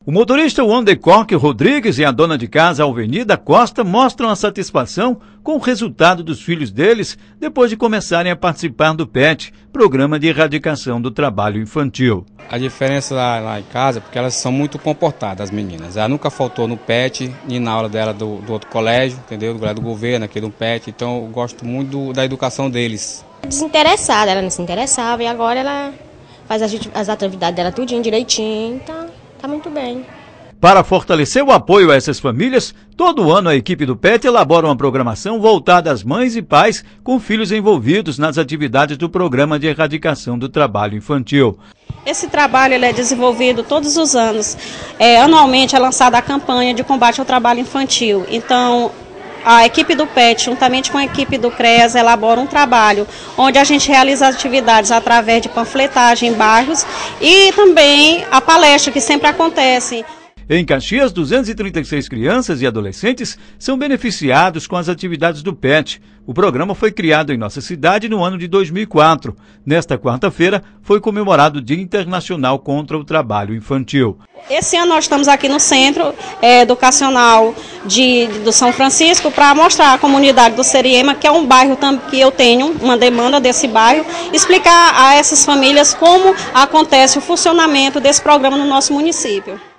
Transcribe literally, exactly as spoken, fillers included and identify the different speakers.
Speaker 1: O motorista Wandercock Rodrigues e a dona de casa Alvenida Costa mostram a satisfação com o resultado dos filhos deles depois de começarem a participar do P E T, Programa de Erradicação do Trabalho Infantil.
Speaker 2: A diferença lá, lá em casa é porque elas são muito comportadas, as meninas. Ela nunca faltou no P E T, nem na aula dela do, do outro colégio, entendeu? Do colégio do governo, aqui do P E T. Então eu gosto muito do, da educação deles.
Speaker 3: Desinteressada, ela não se interessava e agora ela faz as, as atividades dela tudinho, direitinho, tá, tá muito bem.
Speaker 1: Para fortalecer o apoio a essas famílias, todo ano a equipe do P E T elabora uma programação voltada às mães e pais com filhos envolvidos nas atividades do Programa de Erradicação do Trabalho Infantil.
Speaker 4: Esse trabalho ele é desenvolvido todos os anos. É, anualmente é lançada a campanha de combate ao trabalho infantil. Então, a equipe do P E T, juntamente com a equipe do CREAS, elabora um trabalho onde a gente realiza atividades através de panfletagem em bairros e também a palestra que sempre acontece.
Speaker 1: Em Caxias, duzentas e trinta e seis crianças e adolescentes são beneficiados com as atividades do P E T. O programa foi criado em nossa cidade no ano de dois mil e quatro. Nesta quarta-feira, foi comemorado o Dia Internacional contra o Trabalho Infantil.
Speaker 4: Esse ano nós estamos aqui no Centro é, Educacional de, do São Francisco para mostrar à comunidade do Seriema, que é um bairro que eu tenho, uma demanda desse bairro, explicar a essas famílias como acontece o funcionamento desse programa no nosso município.